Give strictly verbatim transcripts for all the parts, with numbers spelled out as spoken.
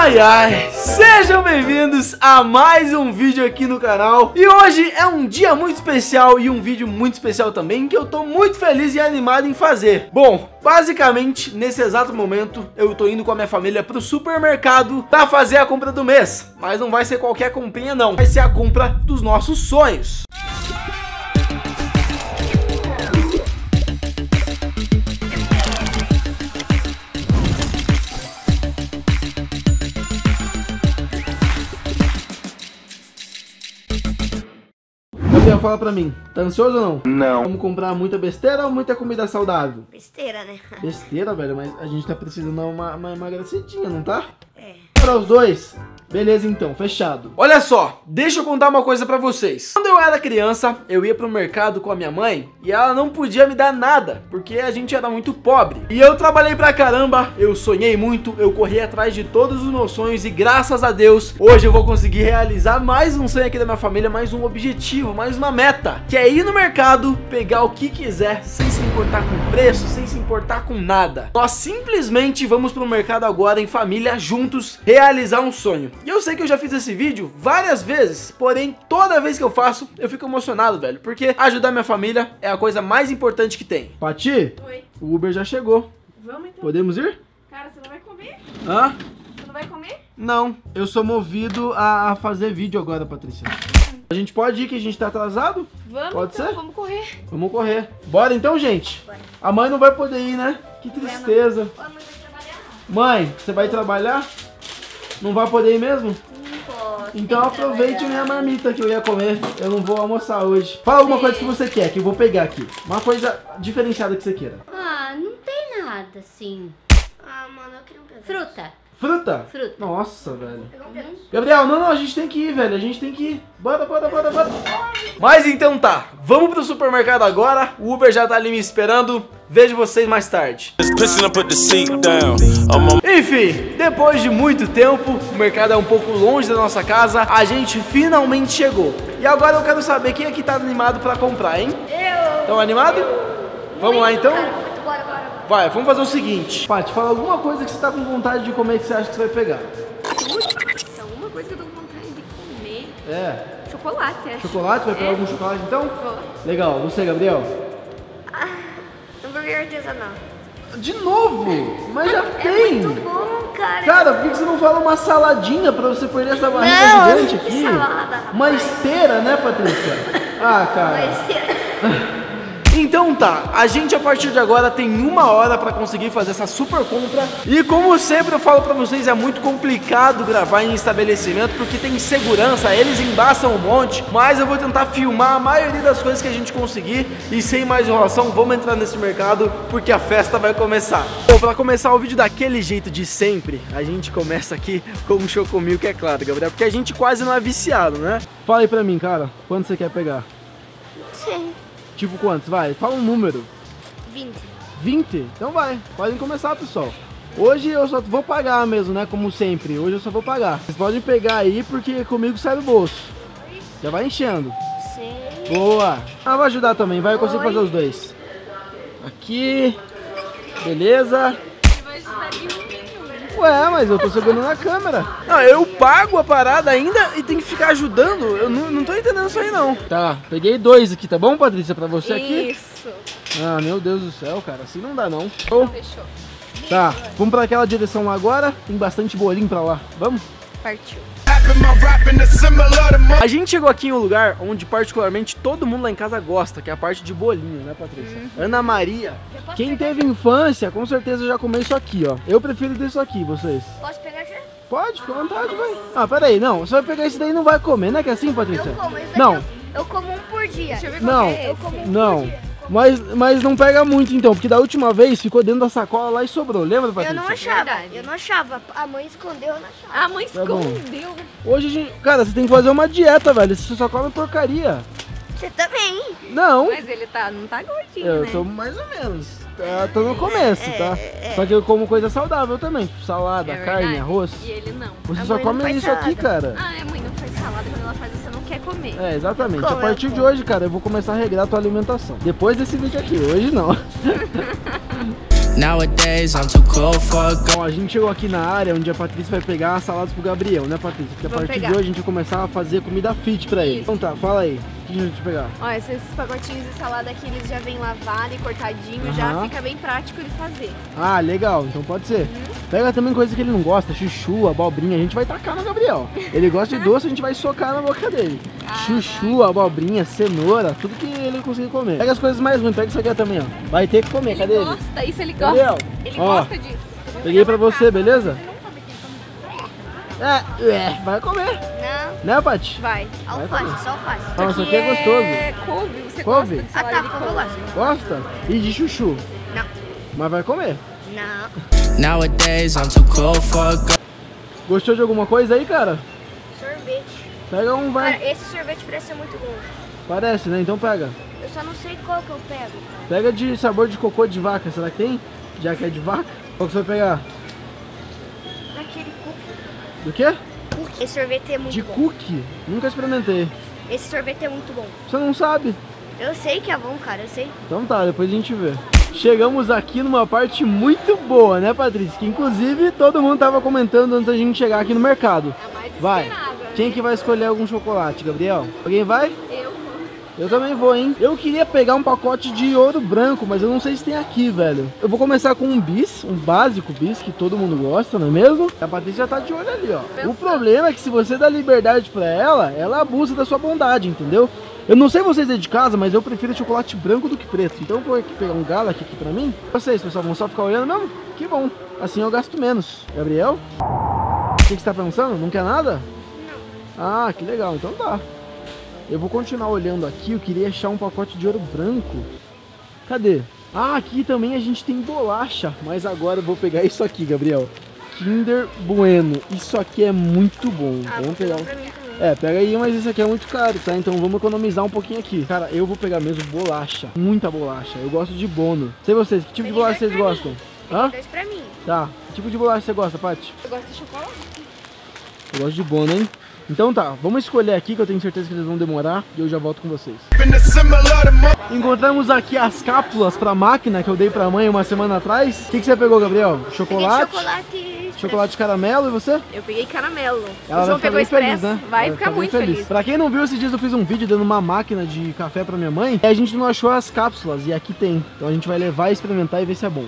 Ai, ai, sejam bem-vindos a mais um vídeo aqui no canal. E hoje é um dia muito especial e um vídeo muito especial também, que eu tô muito feliz e animado em fazer. Bom, basicamente, nesse exato momento, eu tô indo com a minha família pro supermercado pra fazer a compra do mês. Mas não vai ser qualquer comprinha não, vai ser a compra dos nossos sonhos. Fala pra mim, tá ansioso ou não? Não. Vamos comprar muita besteira ou muita comida saudável? Besteira, né? Besteira, velho, mas a gente tá precisando dar uma, uma emagrecidinha, não tá? É. Para os dois? Beleza então, fechado. Olha só, deixa eu contar uma coisa pra vocês. Quando eu era criança, eu ia pro mercado com a minha mãe e ela não podia me dar nada, porque a gente era muito pobre. E eu trabalhei pra caramba, eu sonhei muito, eu corri atrás de todos os meus sonhos e graças a Deus, hoje eu vou conseguir realizar mais um sonho aqui da minha família, mais um objetivo, mais uma meta, que é ir no mercado, pegar o que quiser, sem se importar com preço, sem se importar com nada. Nós simplesmente vamos pro mercado agora em família, juntos, realizar um sonho. E eu sei que eu já fiz esse vídeo várias vezes, porém, toda vez que eu faço, eu fico emocionado, velho, porque ajudar minha família é a coisa mais importante que tem. Pati? Oi. O Uber já chegou. Vamos então. Podemos ir? Cara, você não vai comer? Hã? Você não vai comer? Não, eu sou movido a, a fazer vídeo agora, Patrícia. A gente pode ir que a gente tá atrasado? Vamos, Pode então, ser? vamos correr. Vamos correr. Bora então, gente? Bora. A mãe não vai poder ir, né? Que tristeza. Ô, mãe, vai trabalhar? Mãe, você vai trabalhar? Não vai poder ir mesmo? Não posso. Então tem que aproveite trabalhar. minha marmita que eu ia comer. Eu não vou almoçar hoje. Fala alguma coisa que você quer, que eu vou pegar aqui. Uma coisa diferenciada que você queira. Ah, não tem nada assim. Ah, mano, eu queria um pedaço. Fruta. Fruta? Fruta. Nossa, velho. Pegar um pedaço. Gabriel, não, não, a gente tem que ir, velho. A gente tem que ir. Bora, bora, bora, bora. Mas então tá. Vamos pro supermercado agora. O Uber já tá ali me esperando. Vejo vocês mais tarde. Enfim, depois de muito tempo, o mercado é um pouco longe da nossa casa, a gente finalmente chegou. E agora eu quero saber quem aqui tá animado pra comprar, hein? Eu. Estão animados? Vamos lá então? Cara, muito, bora, bora, bora. Vai, vamos fazer o seguinte. Paty, fala alguma coisa que você tá com vontade de comer que você acha que você vai pegar. Então, uma coisa que eu tô com vontade de comer. É. Chocolate, acho. Chocolate? Vai pegar É. algum chocolate então? Vou. Legal, você, Gabriel? Hambúrguer artesanal. De novo? Mas já É tem! muito bom, cara. Cara, por que você não fala uma saladinha pra você perder essa barriga Não, gigante que aqui? salada, Uma esteira, né, Patrícia? Ah, cara. Mas... Então tá, a gente a partir de agora tem uma hora pra conseguir fazer essa super compra. E como sempre eu falo pra vocês, é muito complicado gravar em estabelecimento porque tem segurança, eles embaçam um monte. Mas eu vou tentar filmar a maioria das coisas que a gente conseguir. E sem mais enrolação, vamos entrar nesse mercado porque a festa vai começar. Bom, pra começar o vídeo daquele jeito de sempre, a gente começa aqui com um chocomilk, é claro, Gabriel, porque a gente quase não é viciado, né? Fala aí pra mim, cara, quanto você quer pegar? Sim. Tipo quantos? Vai, fala um número. vinte. vinte? Então vai, podem começar, pessoal. Hoje eu só vou pagar mesmo, né? Como sempre, hoje eu só vou pagar. Vocês podem pegar aí porque comigo sai do bolso. Já vai enchendo. Sim. Boa. Ah, vou ajudar também, vai, eu consigo fazer os dois. Aqui. Beleza. Você vai ajudar em um minuto. Ué, mas eu tô segurando na câmera. Não, eu pago a parada ainda e tem que ficar ajudando. Eu não, não tô entendendo isso aí, não. Tá, peguei dois aqui, tá bom, Patrícia? Pra você aqui? Isso. Ah, meu Deus do céu, cara. Assim não dá, não. Oh. Fechou. Tá, vamos pra aquela direção lá agora. Tem bastante bolinho pra lá. Vamos? Partiu. A gente chegou aqui em um lugar onde particularmente todo mundo lá em casa gosta, que é a parte de bolinho, né, Patrícia? Uhum. Ana Maria. Quem teve infância, com certeza já comeu isso aqui, ó. Eu prefiro disso aqui, vocês. Posso pegar já? Pode, fica à vontade, vai. Ah, peraí, não. Você vai pegar esse daí e não vai comer, não é que é assim, Patrícia? Eu como, esse daqui Não, eu, eu como um por dia. Deixa eu ver qual não, que é Eu esse. como um não. por dia. Mas, mas não pega muito então, porque da última vez ficou dentro da sacola lá e sobrou, lembra, Patrícia? Eu não achava, Verdade. eu não achava. A mãe escondeu, eu não achava. A mãe Tá bom. escondeu. Hoje a gente... Cara, você tem que fazer uma dieta, velho. Você só come porcaria. Você também. Não. Mas ele tá, não tá gordinho, Eu né? tô mais ou menos. Tá, tô no começo, É, tá? é, é. Só que eu como coisa saudável também, tipo salada, É carne, verdade. arroz. E ele não. Você A só mãe não come faz isso aqui, cara. Ah, a mãe não faz salada, quando ela faz você não quer comer. É, exatamente. Como A partir eu de como? hoje, cara, eu vou começar a regrar a tua alimentação. Depois desse vídeo aqui, hoje não. Nowadays I'm too cold for. Bom, a gente chegou aqui na área onde a Patrícia vai pegar as saladas pro Gabriel, né, Patrícia? Porque a Vamos partir pegar. de hoje a gente vai começar a fazer comida fit pra ele. Isso. Então tá, fala aí. O que a gente vai pegar? Ó, esses pacotinhos de salada aqui, eles já vêm lavado e cortadinho, Aham. já fica bem prático de fazer. Ah, legal, então pode ser. Pega também coisa que ele não gosta, chuchu, abobrinha, a gente vai tacar no Gabriel. Ele gosta de doce, a gente vai socar na boca dele. Chuchu, abobrinha, cenoura, tudo que ele conseguir comer. Pega as coisas mais ruins, pega isso aqui também, ó. Vai ter que comer, Ele cadê ele? gosta, isso ele Gabriel, gosta. Ele ó, gosta disso. Eu vou Peguei pegar pra uma você, capa. beleza? Ele não come aqui, É, é, vai comer. Não, Né, Paty? Vai. alface, só alface. Ah, isso aqui é gostoso. É couve, você Couve? gosta de Ah, salada tá, de como eu couve? gosto. Gosta? E de chuchu? Não, Mas vai comer. não. Nowadays I'm too cold for. Gostou de alguma coisa aí, cara? Sorvete. Pega um, vai. Cara, esse sorvete parece ser muito bom. Parece, né? Então pega. Eu só não sei qual que eu pego, cara. Pega de sabor de cocô de vaca, será que tem? Já que é de vaca? Qual que você vai pegar? Daquele cookie. Do quê? Cookie. Esse sorvete é muito De bom. cookie? Nunca experimentei. Esse sorvete é muito bom. Você não sabe? Eu sei que é bom, cara, eu sei. Então tá, depois a gente vê. Chegamos aqui numa parte muito boa, né, Patrícia? Que inclusive todo mundo tava comentando antes da gente chegar aqui no mercado. É a mais Vai. esperada, né? Quem que vai escolher algum chocolate, Gabriel? Alguém vai? Eu vou. Eu também vou, hein? Eu queria pegar um pacote de ouro branco, mas eu não sei se tem aqui, velho. Eu vou começar com um bis, um básico bis, que todo mundo gosta, não é mesmo? A Patrícia já tá de olho ali, ó. O problema é que se você dá liberdade pra ela, ela abusa da sua bondade, entendeu? Eu não sei vocês aí de casa, mas eu prefiro chocolate branco do que preto. Então eu vou aqui pegar um galo aqui, aqui pra mim. Vocês, pessoal, vão só ficar olhando mesmo? Que bom. Assim eu gasto menos. Gabriel? O que, que você tá pensando? Não quer nada? Não. Ah, que legal. Então tá. Eu vou continuar olhando aqui, eu queria achar um pacote de ouro branco. Cadê? Ah, aqui também a gente tem bolacha. Mas agora eu vou pegar isso aqui, Gabriel. Kinder Bueno. Isso aqui é muito bom. Ah, vou Vamos pegar pegar um... pra mim também. É, pega aí, mas esse aqui é muito caro, tá? Então vamos economizar um pouquinho aqui. Cara, eu vou pegar mesmo bolacha. Muita bolacha. Eu gosto de Bono. Sei vocês, que tipo de Peguei bolacha dois vocês pra gostam? mim. Hã? Dois pra mim. Tá. Que tipo de bolacha você gosta, Paty? Eu gosto de chocolate. Eu gosto de Bono, hein? Então tá, vamos escolher aqui que eu tenho certeza que eles vão demorar e eu já volto com vocês. Encontramos aqui as cápsulas pra máquina que eu dei pra mãe uma semana atrás. O que, que você pegou, Gabriel? Peguei Chocolate? chocolate. Chocolate de caramelo e você? Eu peguei caramelo. Ela o João vai ficar pegou bem expresso. feliz, né? Vai Ela ficar bem muito feliz. Pra quem não viu, esses dias eu fiz um vídeo dando uma máquina de café pra minha mãe e a gente não achou as cápsulas e aqui tem. Então a gente vai levar, experimentar e ver se é bom.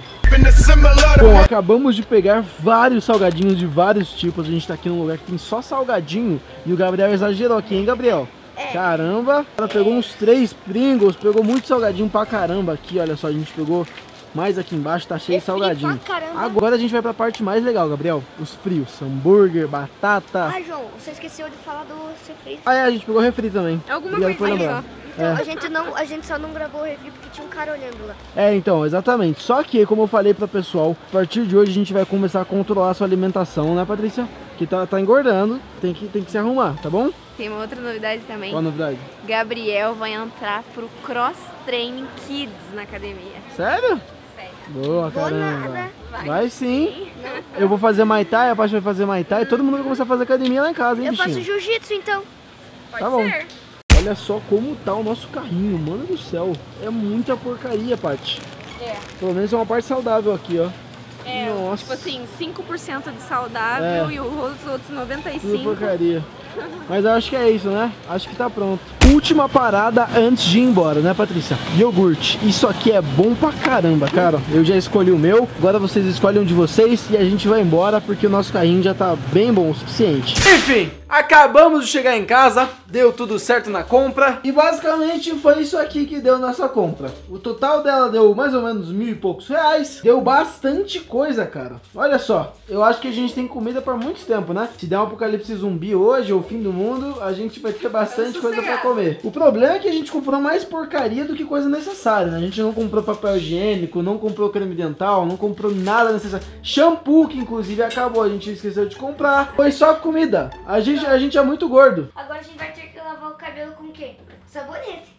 Bom, acabamos de pegar vários salgadinhos de vários tipos. A gente tá aqui num lugar que tem só salgadinho e o Gabriel exagerou aqui, hein, Gabriel? É. Caramba, ela pegou uns três Pringles, pegou muito salgadinho pra caramba aqui, olha só, a gente pegou mais aqui embaixo, tá cheio de É frio salgadinho. pra caramba. Agora a gente vai pra parte mais legal, Gabriel, os frios, hambúrguer, batata. Ah, João, você esqueceu de falar do seu refri. Ah, é, a gente pegou refri também. Alguma Obrigado por coisinha lembrar. Então, É. a, gente não, a gente só não gravou o refri porque tinha um cara olhando lá. É, então, exatamente. Só que, como eu falei pra pessoal, a partir de hoje a gente vai começar a controlar a sua alimentação, né, Patrícia? Que tá, tá engordando, tem que, tem que se arrumar, tá bom? Tem uma outra novidade também. Qual a novidade? Gabriel vai entrar pro Cross Training Kids na academia. Sério? Sério. Boa, Vou caramba. nada. Vai, Vai sim. Eu vou fazer Muay Thai, a Paty vai fazer Muay Thai, todo mundo vai começar a fazer academia lá em casa, hein, Eu faço bichinho? jiu-jitsu, então. Pode Tá bom. ser. Olha só como tá o nosso carrinho, mano do céu. É muita porcaria, Paty. É. Pelo menos é uma parte saudável aqui, ó. É, Nossa. tipo assim, cinco por cento de saudável É. e os outros noventa e Tudo cinco por cento. porcaria. Mas eu acho que é isso, né? Acho que tá pronto. Última parada antes de ir embora, né, Patrícia? Iogurte. Isso aqui é bom pra caramba, cara. Eu já escolhi o meu. Agora vocês escolhem um de vocês e a gente vai embora porque o nosso carrinho já tá bem bom o suficiente. Enfim, acabamos de chegar em casa. Deu tudo certo na compra. E basicamente foi isso aqui que deu nossa compra. O total dela deu mais ou menos mil e poucos reais. Deu bastante coisa, cara. Olha só. Eu acho que a gente tem comida por muito tempo, né? Se der um apocalipse zumbi hoje ou fim do mundo, a gente vai ter bastante coisa pra comer. O problema é que a gente comprou mais porcaria do que coisa necessária, né? A gente não comprou papel higiênico, não comprou creme dental, não comprou nada necessário. Shampoo, que inclusive acabou, a gente esqueceu de comprar. Foi só comida. A gente, a gente é muito gordo. Agora a gente vai ter que lavar o cabelo com o quê? Sabonete.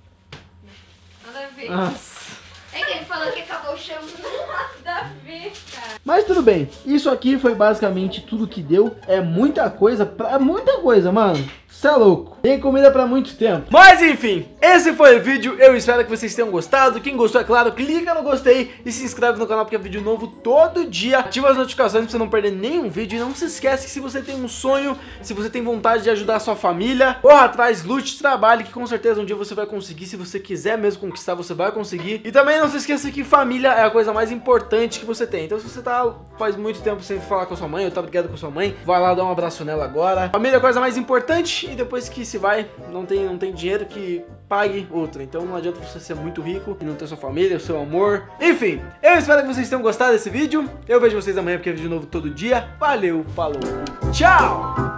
Nada a ver. Nossa. É que ele falou que acabou o shampoo. Nada a ver, cara. Mas tudo bem, isso aqui foi basicamente tudo que deu. É muita coisa, pra, é muita coisa, mano. Você é louco. Tem comida pra muito tempo. Mas enfim, esse foi o vídeo. Eu espero que vocês tenham gostado. Quem gostou, é claro, clica no gostei e se inscreve no canal porque é vídeo novo todo dia. Ativa as notificações pra você não perder nenhum vídeo. E não se esquece que se você tem um sonho, se você tem vontade de ajudar a sua família, corra atrás, lute, trabalhe, que com certeza um dia você vai conseguir. Se você quiser mesmo conquistar, você vai conseguir. E também não se esqueça que família é a coisa mais importante que você tem. Então se você tá faz muito tempo sem falar com a sua mãe ou tá brigado com a sua mãe, vai lá dar um abraço nela agora. Família é a coisa mais importante. E depois que se vai, não tem, não tem dinheiro que pague outra. Então não adianta você ser muito rico e não ter sua família, o seu amor. Enfim, eu espero que vocês tenham gostado desse vídeo. Eu vejo vocês amanhã porque é vídeo novo todo dia. Valeu, falou, tchau!